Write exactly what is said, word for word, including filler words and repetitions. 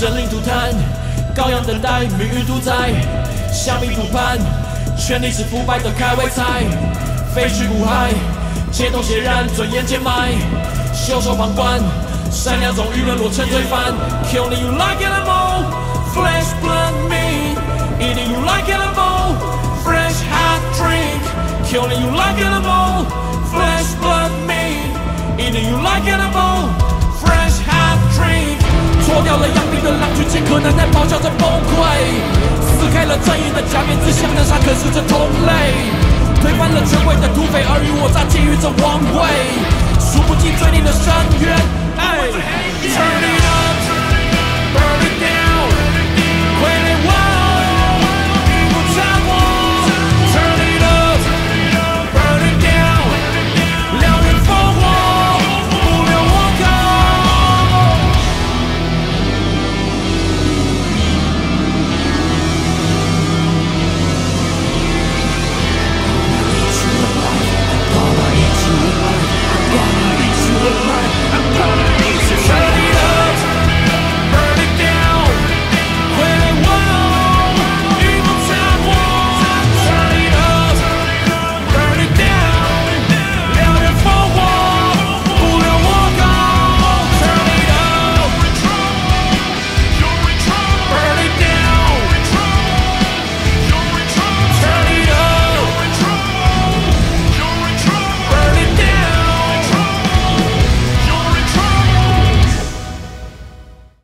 生灵涂炭，羔羊等待，命运主宰，香蜜涂盘，权力是腐败的开胃菜，废墟苦海，街头血染，尊严贱卖，袖手旁观，善良中舆论落成罪犯 ，Killing you like animal, flesh blood meat, eating you like animal, fresh hot drink, killing you like animal, flesh blood meat, eating you like animal, fresh hot drink。脱掉了养病的狼群，剑客难耐咆哮着崩溃，撕开了正义的假面，只想让杀可是这同类，推翻了权威的土匪，尔虞我诈，觊觎着王位，数不尽罪孽的深渊。Turn it up。